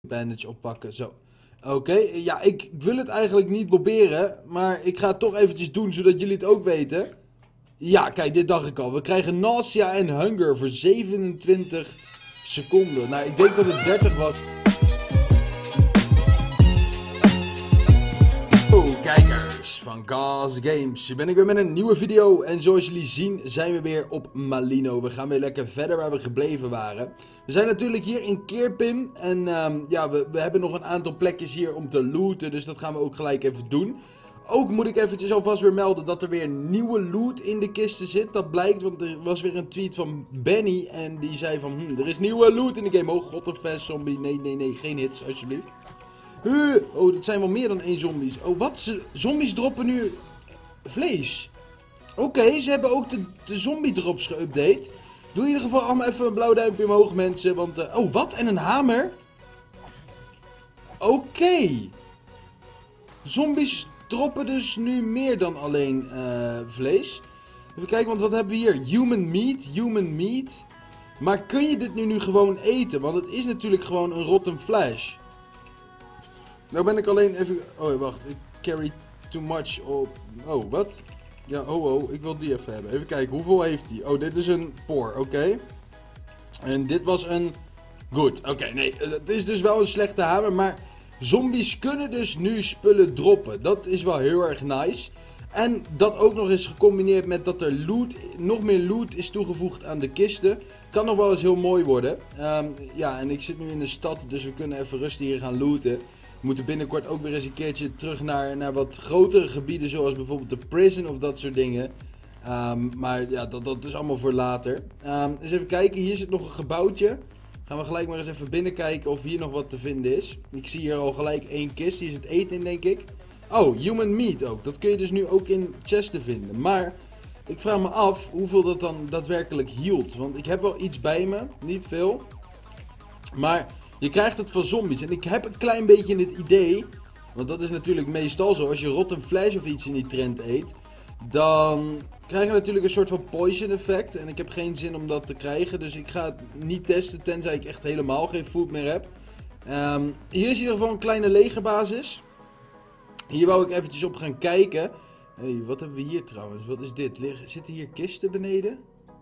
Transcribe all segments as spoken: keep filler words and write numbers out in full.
bandage oppakken. Zo. Oké, okay. Ja, ik wil het eigenlijk niet proberen. Maar ik ga het toch eventjes doen, zodat jullie het ook weten. Ja, kijk, dit dacht ik al. We krijgen nausea en hunger voor zevenentwintig seconden. Nou, ik denk dat het dertig was. Oh, kijkers van Kaz Games. Hier ben ik weer met een nieuwe video. En zoals jullie zien zijn we weer op Malino. We gaan weer lekker verder waar we gebleven waren. We zijn natuurlijk hier in Keerpin. En um, ja, we, we hebben nog een aantal plekjes hier om te looten. Dus dat gaan we ook gelijk even doen. Ook moet ik eventjes alvast weer melden dat er weer nieuwe loot in de kisten zit. Dat blijkt, want er was weer een tweet van Benny. En die zei van, hm, er is nieuwe loot in de game. Oh god, een fast zombie. Nee, nee, nee, geen hits, alsjeblieft. Uh, oh, dat zijn wel meer dan één zombies. Oh, wat? Ze, zombies droppen nu vlees. Oké, okay, ze hebben ook de, de zombie drops geüpdate. Doe in ieder geval allemaal even een blauw duimpje omhoog, mensen. Want, uh, oh, wat? En een hamer? Oké. Okay. Zombies droppen dus nu meer dan alleen uh, vlees. Even kijken, want wat hebben we hier? Human meat, human meat. Maar kun je dit nu, nu gewoon eten? Want het is natuurlijk gewoon een rotten flesh. Nou ben ik alleen even... Oh, wacht. Ik carry too much op... Oh, wat? Ja, oh, oh. Ik wil die even hebben. Even kijken. Hoeveel heeft die? Oh, dit is een poor. Oké. Okay. En dit was een... Good. Oké, okay, nee. Het is dus wel een slechte hamer. Maar zombies kunnen dus nu spullen droppen. Dat is wel heel erg nice. En dat ook nog eens gecombineerd met dat er loot... Nog meer loot is toegevoegd aan de kisten. Kan nog wel eens heel mooi worden. Um, ja, en ik zit nu in de stad. Dus we kunnen even rustig hier gaan looten. We moeten binnenkort ook weer eens een keertje terug naar, naar wat grotere gebieden, zoals bijvoorbeeld de prison of dat soort dingen. Um, maar ja, dat, dat is allemaal voor later. Um, eens even kijken, hier zit nog een gebouwtje. Gaan we gelijk maar eens even binnenkijken of hier nog wat te vinden is. Ik zie hier al gelijk één kist, hier zit eten in denk ik. Oh, human meat ook. Dat kun je dus nu ook in chesten vinden. Maar ik vraag me af hoeveel dat dan daadwerkelijk hield. Want ik heb wel iets bij me, niet veel. Maar... Je krijgt het van zombies. En ik heb een klein beetje het idee. Want dat is natuurlijk meestal zo. Als je rotten flesh of iets in die trend eet. Dan krijg je natuurlijk een soort van poison effect. En ik heb geen zin om dat te krijgen. Dus ik ga het niet testen. Tenzij ik echt helemaal geen food meer heb. Um, hier is in ieder geval een kleine legerbasis. Hier wou ik eventjes op gaan kijken. Hé, hey, wat hebben we hier trouwens? Wat is dit? Zitten hier kisten beneden?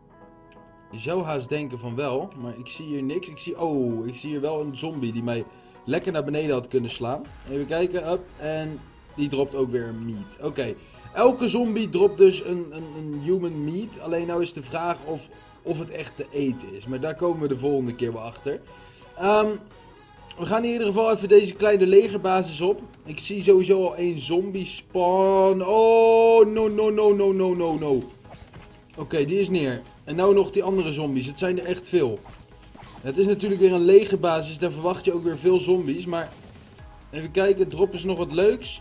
Je zou haast denken van wel, maar ik zie hier niks. Ik zie, oh, ik zie hier wel een zombie die mij lekker naar beneden had kunnen slaan. Even kijken, up, en die dropt ook weer een meat. Oké, okay. Elke zombie dropt dus een, een, een human meat. Alleen nou is de vraag of, of het echt te eten is. Maar daar komen we de volgende keer wel achter. Um, we gaan in ieder geval even deze kleine legerbasis op. Ik zie sowieso al één zombie spawn. Oh, no, no, no, no, no, no, no. Oké, okay, die is neer. En nou nog die andere zombies. Het zijn er echt veel. Het is natuurlijk weer een legerbasis. Daar verwacht je ook weer veel zombies. Maar even kijken. Droppen ze nog wat leuks?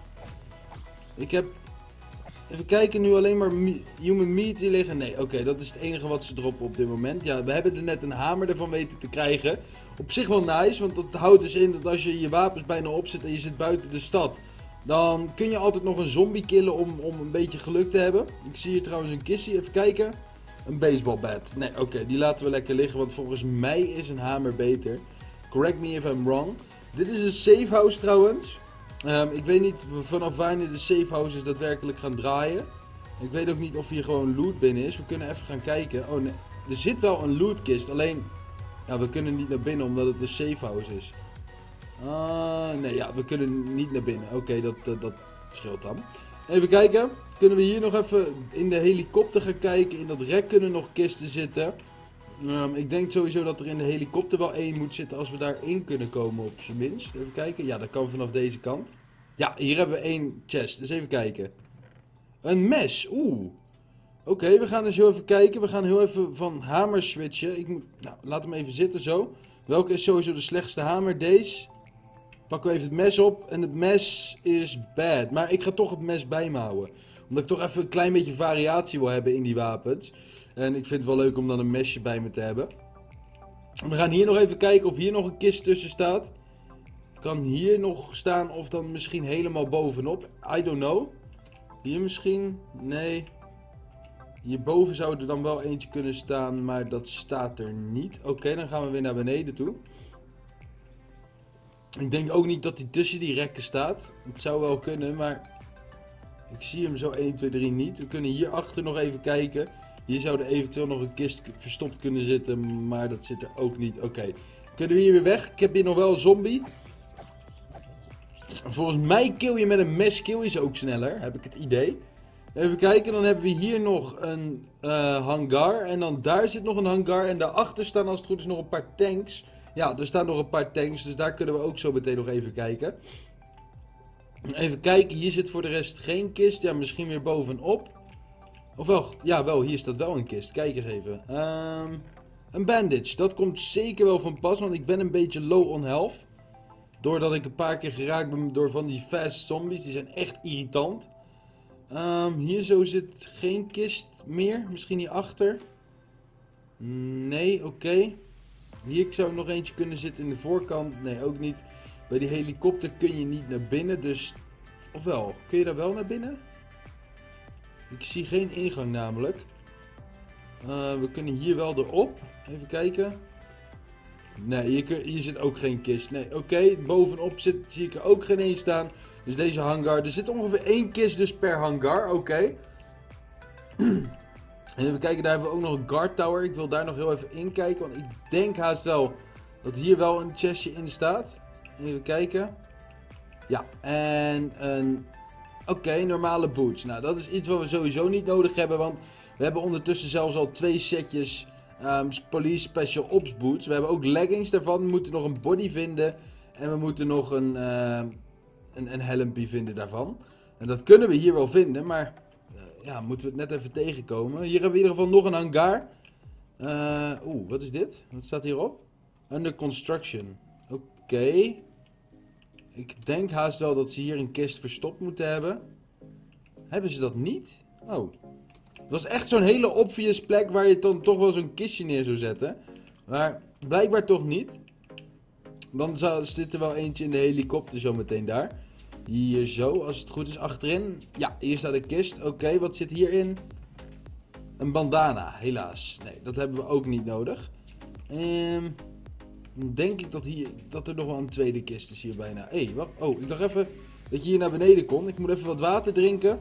Ik heb... Even kijken. Nu alleen maar human meat die liggen. Nee, oké. Okay, dat is het enige wat ze droppen op dit moment. Ja, we hebben er net een hamer ervan weten te krijgen. Op zich wel nice. Want dat houdt dus in dat als je je wapens bijna opzet en je zit buiten de stad. Dan kun je altijd nog een zombie killen om, om een beetje geluk te hebben. Ik zie hier trouwens een kistje. Even kijken. Een baseball bat. Nee, oké, okay, die laten we lekker liggen, want volgens mij is een hamer beter. Correct me if I'm wrong. Dit is een safe house trouwens. Um, ik weet niet vanaf wanneer de safe houses daadwerkelijk gaan draaien. Ik weet ook niet of hier gewoon loot binnen is. We kunnen even gaan kijken. Oh nee, er zit wel een lootkist, alleen... Ja, we kunnen niet naar binnen omdat het een safe house is. Uh, nee, ja, we kunnen niet naar binnen. Oké, okay, dat, dat, dat scheelt dan. Even kijken. Kunnen we hier nog even in de helikopter gaan kijken. In dat rek kunnen nog kisten zitten. Um, ik denk sowieso dat er in de helikopter wel één moet zitten als we daarin kunnen komen op zijn minst. Even kijken. Ja, dat kan vanaf deze kant. Ja, hier hebben we één chest. Dus even kijken. Een mes. Oeh. Oké, okay, we gaan dus heel even kijken. We gaan heel even van hamer switchen. Ik moet... Nou, laat hem even zitten zo. Welke is sowieso de slechtste hamer? Deze. Pakken we even het mes op. En het mes is bad. Maar ik ga toch het mes bij me houden. Omdat ik toch even een klein beetje variatie wil hebben in die wapens. En ik vind het wel leuk om dan een mesje bij me te hebben. We gaan hier nog even kijken of hier nog een kist tussen staat. Kan hier nog staan of dan misschien helemaal bovenop. I don't know. Hier misschien? Nee. Hierboven zou er dan wel eentje kunnen staan, maar dat staat er niet. Oké, okay, dan gaan we weer naar beneden toe. Ik denk ook niet dat hij tussen die rekken staat. Het zou wel kunnen, maar ik zie hem zo één, twee, drie niet. We kunnen hierachter nog even kijken. Hier zou er eventueel nog een kist verstopt kunnen zitten, maar dat zit er ook niet. Oké, okay. Kunnen we hier weer weg? Ik heb hier nog wel een zombie. Volgens mij kill je met een mes, kill je ze ook sneller, heb ik het idee. Even kijken, dan hebben we hier nog een uh, hangar. En dan daar zit nog een hangar. En daarachter staan als het goed is nog een paar tanks. Ja, er staan nog een paar tanks, dus daar kunnen we ook zo meteen nog even kijken. Even kijken, hier zit voor de rest geen kist. Ja, misschien weer bovenop. Ofwel, ja wel, hier staat wel een kist. Kijk eens even. Um, een bandage, dat komt zeker wel van pas, want ik ben een beetje low on health. Doordat ik een paar keer geraakt ben door van die fast zombies, die zijn echt irritant. Um, hier zo zit geen kist meer, misschien hierachter. Nee, oké. Okay. Hier zou nog eentje kunnen zitten in de voorkant. Nee, ook niet. Bij die helikopter kun je niet naar binnen, dus... Ofwel, kun je daar wel naar binnen? Ik zie geen ingang namelijk. Uh, we kunnen hier wel erop. Even kijken. Nee, hier, kun, hier zit ook geen kist. Nee, oké. Okay. Bovenop zit, zie ik er ook geen één staan. Dus deze hangar. Er zit ongeveer één kist dus per hangar. Oké. Okay. En even kijken, daar hebben we ook nog een guard tower. Ik wil daar nog heel even in kijken. Want ik denk haast wel dat hier wel een chestje in staat. Even kijken. Ja, en een... Oké, okay, normale boots. Nou, dat is iets wat we sowieso niet nodig hebben. Want we hebben ondertussen zelfs al twee setjes um, Police Special Ops boots. We hebben ook leggings daarvan. We moeten nog een body vinden. En we moeten nog een, uh, een, een helmpje vinden daarvan. En dat kunnen we hier wel vinden, maar... Ja, moeten we het net even tegenkomen. Hier hebben we in ieder geval nog een hangar. Uh, Oeh, wat is dit? Wat staat hierop? Under construction. Oké. Okay. Ik denk haast wel dat ze hier een kist verstopt moeten hebben. Hebben ze dat niet? Oh. Het was echt zo'n hele obvious plek waar je dan toch wel zo'n kistje neer zou zetten. Maar blijkbaar toch niet. Dan zou, zit er wel eentje in de helikopter zometeen daar. Hier zo, als het goed is, achterin. Ja, hier staat een kist. Oké, okay, wat zit hierin? Een bandana, helaas. Nee, dat hebben we ook niet nodig. Um, dan denk ik dat, hier, dat er nog wel een tweede kist is hier bijna. Hé, hey, wacht. Oh, ik dacht even dat je hier naar beneden kon. Ik moet even wat water drinken.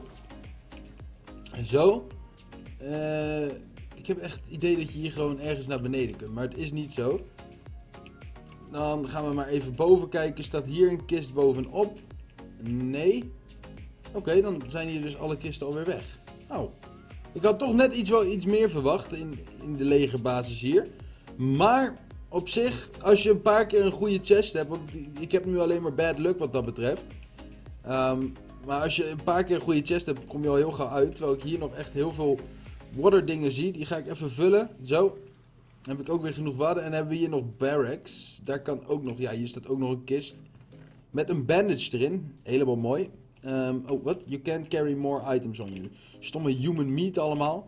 Zo. Uh, ik heb echt het idee dat je hier gewoon ergens naar beneden kunt. Maar het is niet zo. Dan gaan we maar even boven kijken. Staat hier een kist bovenop? Nee. Oké, okay, dan zijn hier dus alle kisten alweer weg. Oh. Ik had toch net iets, wel iets meer verwacht in, in de legerbasis hier. Maar op zich, als je een paar keer een goede chest hebt. Want ik heb nu alleen maar bad luck wat dat betreft. Um, maar als je een paar keer een goede chest hebt, kom je al heel gauw uit. Terwijl ik hier nog echt heel veel water dingen zie. Die ga ik even vullen. Zo. Dan heb ik ook weer genoeg water. En dan hebben we hier nog barracks. Daar kan ook nog, ja, hier staat ook nog een kist. Met een bandage erin. Helemaal mooi. Um, oh, wat? You can't carry more items on you. Stomme human meat allemaal.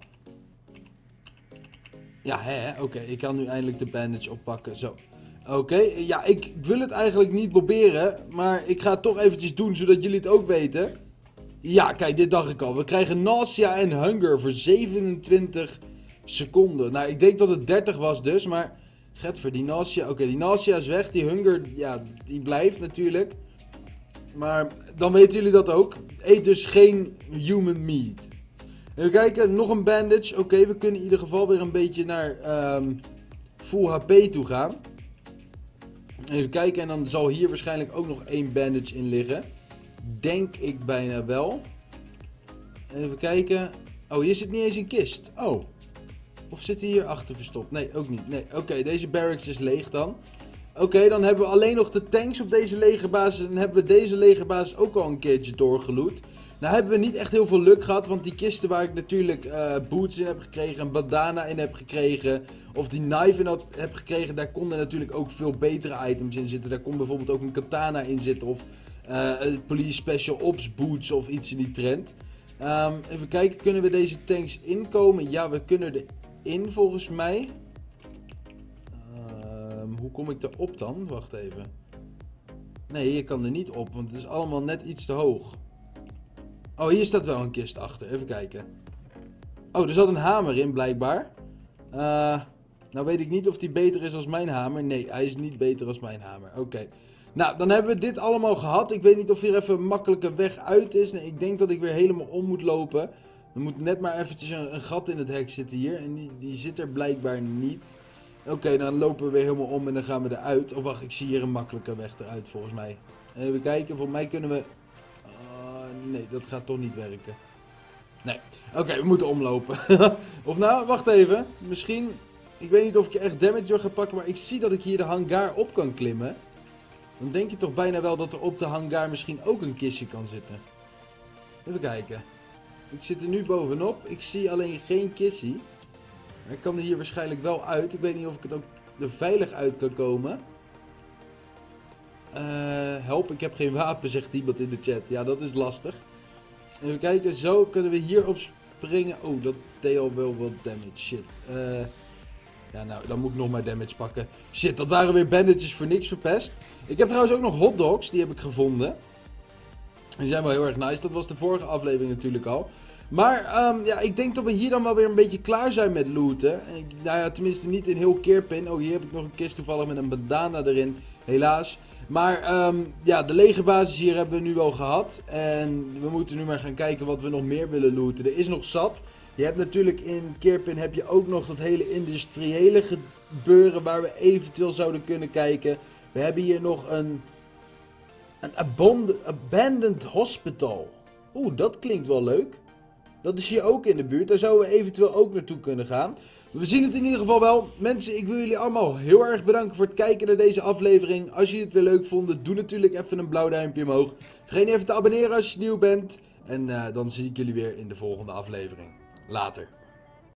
Ja, hè, oké. Okay. Ik kan nu eindelijk de bandage oppakken. Zo. Oké. Okay. Ja, ik wil het eigenlijk niet proberen. Maar ik ga het toch eventjes doen, zodat jullie het ook weten. Ja, kijk, dit dacht ik al. We krijgen nausea en hunger voor zevenentwintig seconden. Nou, ik denk dat het dertig was dus, maar... Getver, die nausea... Oké, okay, die nausea is weg. Die hunger, ja, die blijft natuurlijk. Maar dan weten jullie dat ook. Eet dus geen human meat. Even kijken, nog een bandage. Oké, okay, we kunnen in ieder geval weer een beetje naar um, full H P toe gaan. Even kijken, en dan zal hier waarschijnlijk ook nog één bandage in liggen. Denk ik bijna wel. Even kijken. Oh, hier zit niet eens een kist. Oh. Of zit hij hier achter verstopt? Nee, ook niet. Nee, oké, okay, deze barracks is leeg dan. Oké, okay, dan hebben we alleen nog de tanks op deze legerbasis. En hebben we deze legerbasis ook al een keertje doorgeloot. Nou hebben we niet echt heel veel luck gehad. Want die kisten waar ik natuurlijk uh, boots in heb gekregen. Een bandana in heb gekregen. Of die knife in had, heb gekregen. Daar konden natuurlijk ook veel betere items in zitten. Daar kon bijvoorbeeld ook een katana in zitten. Of uh, Police Special Ops boots of iets in die trend. Um, even kijken, kunnen we deze tanks inkomen? Ja, we kunnen erin volgens mij. Um, hoe kom ik erop dan? Wacht even. Nee, je kan er niet op, want het is allemaal net iets te hoog. Oh, hier staat wel een kist achter. Even kijken. Oh, er zat een hamer in, blijkbaar. Uh, nou weet ik niet of die beter is als mijn hamer. Nee, hij is niet beter als mijn hamer. Oké. Okay. Nou, dan hebben we dit allemaal gehad. Ik weet niet of hier even een makkelijke weg uit is. Nee, ik denk dat ik weer helemaal om moet lopen. Er moet net maar eventjes een, een gat in het hek zitten hier. En die, die zit er blijkbaar niet. Oké, okay, dan lopen we weer helemaal om en dan gaan we eruit. Of wacht, ik zie hier een makkelijke weg eruit volgens mij. Even kijken, volgens mij kunnen we... Uh, nee, dat gaat toch niet werken. Nee, oké, okay, we moeten omlopen. Of nou, wacht even. Misschien, ik weet niet of ik echt damage door ga pakken, maar ik zie dat ik hier de hangar op kan klimmen. Dan denk je toch bijna wel dat er op de hangar misschien ook een kistje kan zitten. Even kijken. Ik zit er nu bovenop. Ik zie alleen geen kistje. Maar ik kan er hier waarschijnlijk wel uit. Ik weet niet of ik het ook er veilig uit kan komen. Uh, help, ik heb geen wapen, zegt iemand in de chat. Ja, dat is lastig. Even kijken, zo kunnen we hier op springen. Oh, dat deed al wel wat damage. Shit. Uh, ja, nou, dan moet ik nog maar damage pakken. Shit, dat waren weer bandages voor niks verpest. Ik heb trouwens ook nog hotdogs, die heb ik gevonden. Die zijn wel heel erg nice. Dat was de vorige aflevering natuurlijk al. Maar um, ja, ik denk dat we hier dan wel weer een beetje klaar zijn met looten. Ik, nou ja, tenminste niet in heel Keerpin. Oh, hier heb ik nog een kist toevallig met een bandana erin. Helaas. Maar um, ja, de legerbasis hier hebben we nu al gehad. En we moeten nu maar gaan kijken wat we nog meer willen looten. Er is nog zat. Je hebt natuurlijk in Keerpin heb je ook nog dat hele industriële gebeuren waar we eventueel zouden kunnen kijken. We hebben hier nog een, een abandoned, abandoned hospital. Oeh, dat klinkt wel leuk. Dat is hier ook in de buurt. Daar zouden we eventueel ook naartoe kunnen gaan. We zien het in ieder geval wel. Mensen, ik wil jullie allemaal heel erg bedanken voor het kijken naar deze aflevering. Als jullie het weer leuk vonden, doe natuurlijk even een blauw duimpje omhoog. Vergeet niet even te abonneren als je nieuw bent. En uh, dan zie ik jullie weer in de volgende aflevering. Later.